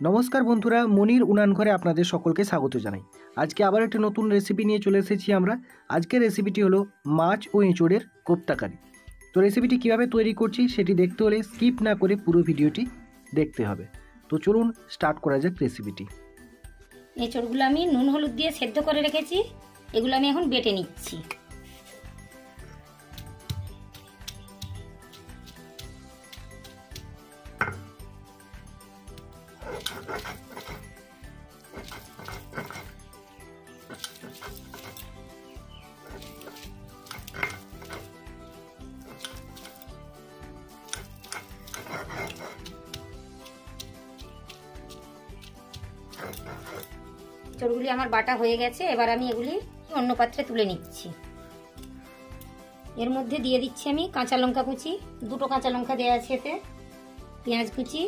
নমস্কার বন্ধুরা, মনির উনান ঘরে আপনাদের সকলকে স্বাগত জানাই। আজকে আবার একটা নতুন রেসিপি নিয়ে চলে এসেছি আমরা। আজকের রেসিপিটি হলো মাছ ও এঁচোড়ের কোপ্তা কারি। তো রেসিপিটি কীভাবে তৈরি করছি সেটি দেখতে হলে স্কিপ না করে পুরো ভিডিওটি দেখতে হবে। তো চলুন স্টার্ট করা যাক রেসিপিটি। এঁচোড়গুলো আমি নুন হলুদ দিয়ে সেদ্ধ করে রেখেছি, এগুলো আমি এখন বেটে নিচ্ছি। এঁচোড়গুলি আমার বাটা হয়ে গেছে, এবার আমি এগুলি অন্য পাত্রে তুলে নিচ্ছি। এর মধ্যে দিয়ে দিচ্ছি আমি কাঁচা লঙ্কা কুচি, দুটো কাঁচা লঙ্কা দেওয়া আছে এতে, পেঁয়াজ কুচি,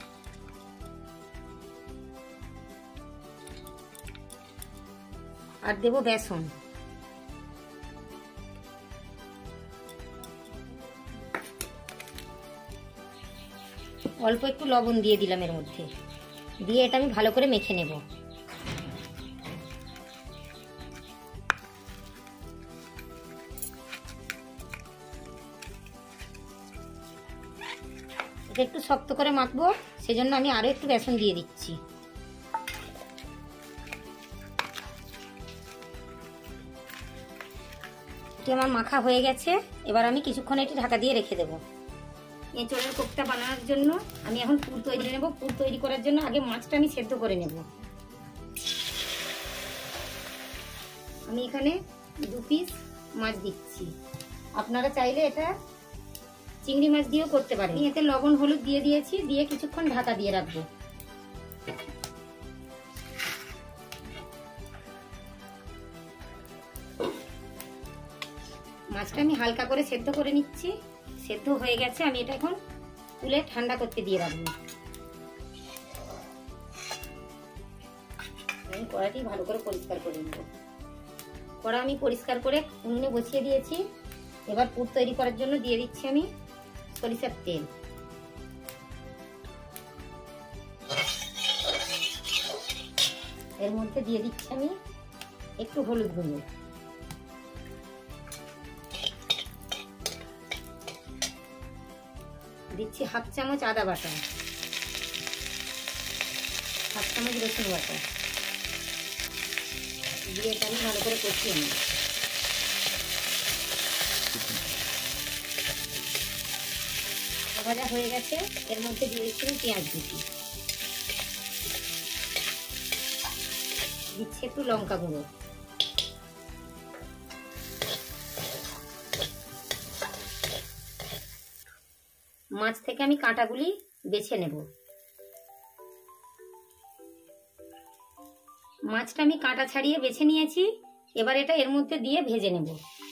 আর দেব বেসন। অল্প একটু লবণ দিয়ে দিলাম এর মধ্যে, দিয়ে এটা আমি ভালো করে মেখে নেব। এটা একটু শক্ত করে মাখবো, সেজন্য আমি আরো একটু বেসন দিয়ে দিচ্ছি। এটি আমার মাখা হয়ে গেছে, এবার আমি কিছুক্ষণ এটি ঢাকা দিয়ে রেখে দেবো। এঁচোড়ের কোপ্তা বানানোর জন্য আমি এখন পুর তৈরি নেব। পুর তৈরি করার জন্য আগে মাছটা আমি সেদ্ধ করে নেব। আমি এখানে 2 পিস মাছ দিচ্ছি, আপনারা চাইলে এটা চিংড়ি মাছ দিয়েও করতে পারেন। এতে লবণ হলুদ দিয়ে দিয়েছি, দিয়ে কিছুক্ষণ ঢাকা দিয়ে রাখবো। মাছটা আমি হালকা করে সেদ্ধ করে নিচ্ছি। সেদ্ধ হয়ে গেছে, আমি এটা এখন তুলে ঠান্ডা করতে দিয়ে রাখবো। আমি কড়াটি ভালো করে পরিষ্কার করে নেব। কড়া আমি পরিষ্কার করে উনুনে বসিয়ে দিয়েছি। এবার পুর তৈরি করার জন্য দিয়ে দিচ্ছি আমি সরিষার তেল। এর মধ্যে দিয়ে দিচ্ছি আমি একটু হলুদ গুঁড়ো, দিচ্ছি 1/2 চামচ আদা বাটা, 1/2 চামচ রসুন বাটা, দিয়ে এটা আমি ভালো করে কষিয়ে নেব। ভাজা হয়ে গেছে, এর মধ্যে দিয়ে দিচ্ছি পেঁয়াজ কুচি, দিচ্ছি একটু লঙ্কা গুঁড়ো, মাছ থেকে আমি কাঁটাগুলি বেছে নেব। মাছটা আমি কাঁটা ছাড়িয়ে বেছে নিয়েছি, এবার এটা এর মধ্যে দিয়ে ভেজে নেব।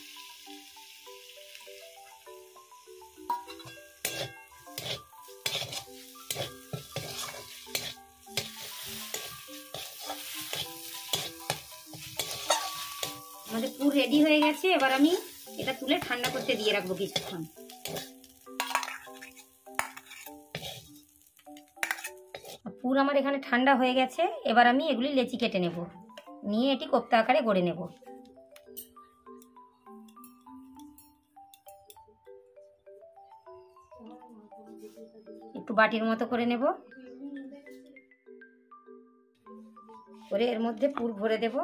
আমাদের পুর রেডি হয়ে গেছে, এবার আমি এটা তুলে ঠান্ডা করতে দিয়ে রাখবো কিছুক্ষণ। পুর আমার এখানে ঠান্ডা হয়ে গেছে, এবার আমি এগুলি লেচি কেটে নেব, নিয়ে এটি কোপ্তা আকারে গড়ে নেব। একটু বাটির মতো করে নেব, করে এর মধ্যে পুর ভরে দেব।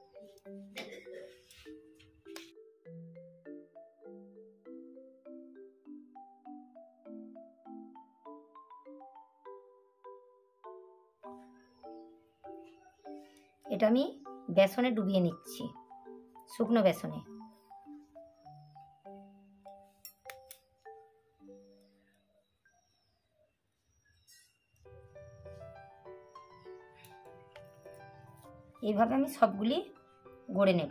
এটা আমি বেসনে ডুবিয়ে নিচ্ছি, শুকনো বেসনে। এইভাবে আমি সবগুলি গড়ে নেব।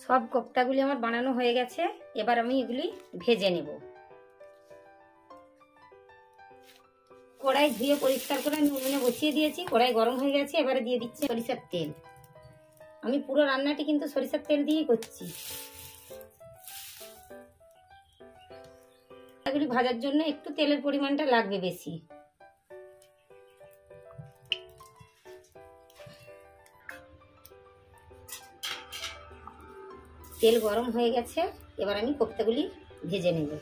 সব কোপ্তাগুলি আমার বানানো হয়ে গেছে। এবার আমি এগুলি ভেজে নেব। কড়াই ধুয়ে পরিষ্কার করে আমি উনুনে বসিয়ে দিয়েছি। কড়াই গরম হয়ে গেছে। এবারে দিয়ে দিচ্ছি সরিষার তেল। আমি পুরো রান্নাটি কিন্তু সরিষার তেল দিয়েই করছি। এগুলি ভাজার জন্য একটু তেলের পরিমাণটা লাগবে বেশি। তেল গরম হয়ে গেছে। এবার আমি কোপ্তাগুলি ভেজে নেব।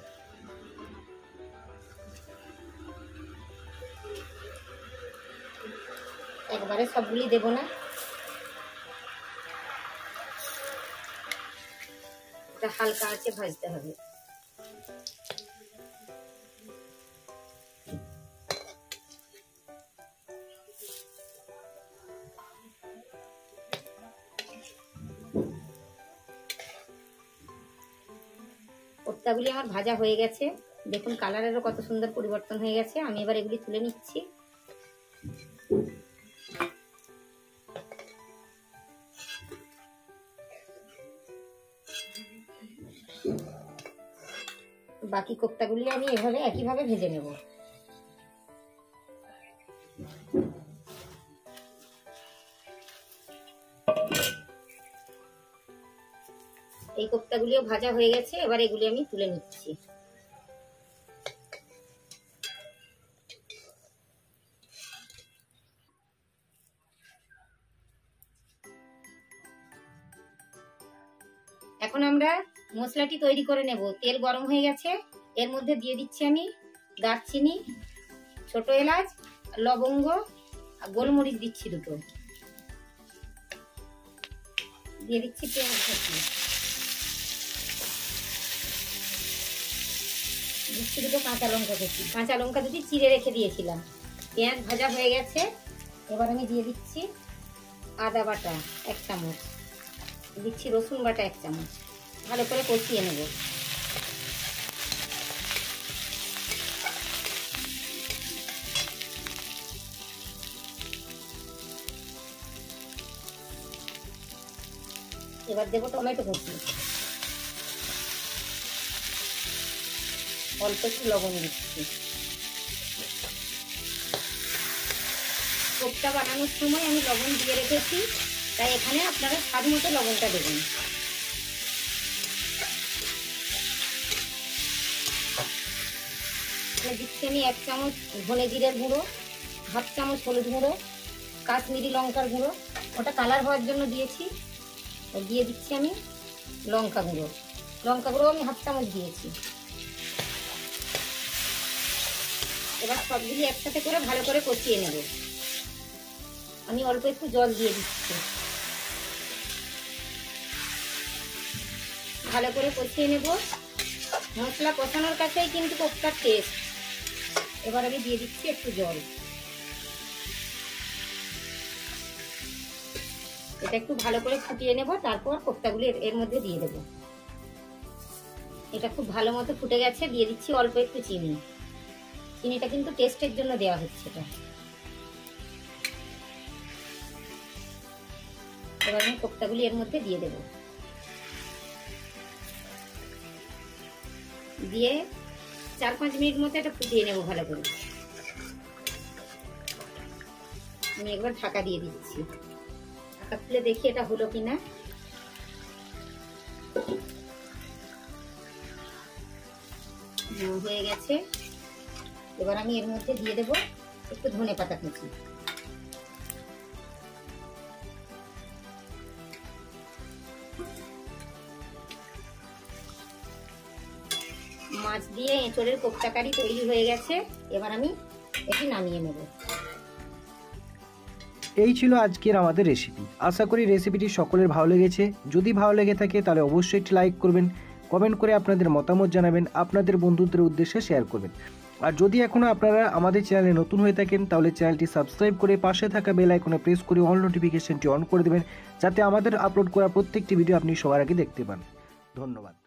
একবারে সবগুলি দেব না, এটা হালকা আঁচে ভাজতে হবে। কোপ্তাগুলি আমার ভাজা হয়ে গেছে। দেখুন কালারেরও কত সুন্দর পরিবর্তন হয়ে গেছে। আমি এবার এগুলি তুলে নিচ্ছি। বাকি কোপ্তাগুলি আমি এভাবে একইভাবে ভেজে নেব। এই কোপ্তাগুলিও ভাজা হয়ে গেছে। এবার এগুলি আমি তুলে নিচ্ছি। এখন আমরা মশলাটি তৈরি করে নেব। তেল গরম হয়ে গেছে। এর মধ্যে দিয়ে দিচ্ছি আমি দারচিনি, ছোট এলাচ, লবঙ্গ আর গোলমরিচ দিচ্ছি দুটো। দিয়ে দিচ্ছি পেঁয়াজ কুচি, দিচ্ছি দুটো কাঁচা লঙ্কা কুচি। কাঁচা লঙ্কা দুটি চিড়ে রেখে দিয়েছিলাম। পেঁয়াজ ভাজা হয়ে গেছে। এবার আমি দিয়ে দিচ্ছি আদা বাটা 1 চামচ, দিচ্ছি রসুন বাটা 1 চামচ। ভালো করে কষিয়ে নেব। এবার দেবো টমেটো কুচি, অল্প একটু লবণ দিচ্ছি। কোপ্তা বানানোর সময় আমি লবণ দিয়ে রেখেছি, তাই এখানে আপনারা স্বাদ মতো লবণটা দেবেন। দিচ্ছি আমি 1 চামচ ধনে জিরের গুঁড়ো, 1/2 চামচ হলুদ গুঁড়ো, কাশ্মীরি লঙ্কার গুঁড়ো, ওটা কালার হওয়ার জন্য দিয়েছি। দিয়ে দিচ্ছি আমি লঙ্কা গুঁড়ো। লঙ্কা গুঁড়ো আমি 1/2 চামচ দিয়েছি। এবার সবগুলি একসাথে করে ভালো করে কষিয়ে নেব। আমি অল্প একটু জল দিয়ে দিচ্ছি। ভালো করে কষিয়ে নেব। মশলা কষানোর কাছেই কিন্তু কোপ্তার টেস্ট। এবার আমি দিয়ে দিচ্ছি একটু জল। এটা একটু ভালো করে ফুটিয়ে নেব। তারপর কোপ্তাগুলি এর মধ্যে দিয়ে দেব। এটা খুব ভালো মতো ফুটে গেছে। দিয়ে দিচ্ছি অল্প একটু চিনি। চিনিটা কিন্তু টেস্টের জন্য দেওয়া হচ্ছে। এটা এবার আমি কোপ্তাগুলি এর মধ্যে দিয়ে দেব। দিয়ে 4-5 মিনিট মতো এটা ফুটিয়ে নেব ভালো করে। আমি একবার ঢাকা দিয়ে দিচ্ছি। ঢাকা খুলে দেখি এটা হলো কিনা। হয়ে গেছে। এবার আমি এর মধ্যে দিয়ে দেব একটু ধনেপাতা কুচি। মাছ দিয়ে এঁচোড়ের কোপ্তা কারি তৈরি হয়ে গেছে। এবার আমি এটি নামিয়ে নেব। এই ছিল আজকের আমাদের রেসিপি। আশা করি রেসিপিটি সকলের ভালো লেগেছে। যদি ভালো লেগে থাকে তাহলে অবশ্যই একটি লাইক করবেন, কমেন্ট করে আপনাদের মতামত জানাবেন, আপনাদের বন্ধুদের উদ্দেশ্যে শেয়ার করবেন। আর যদি এখনও আপনারা আমাদের চ্যানেলে নতুন হয়ে থাকেন তাহলে চ্যানেলটি সাবস্ক্রাইব করে পাশে থাকা বেল আইকনে প্রেস করে অল নোটিফিকেশনটি অন করে দেবেন, যাতে আমাদের আপলোড করা প্রত্যেকটি ভিডিও আপনি সবার আগে দেখতে পান। ধন্যবাদ।